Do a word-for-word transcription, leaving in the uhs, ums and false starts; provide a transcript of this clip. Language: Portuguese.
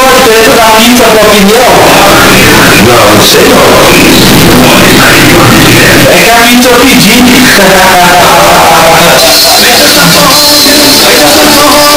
diferença da pizza pra opinião? Não, não sei não. É que a pizza eu pedi.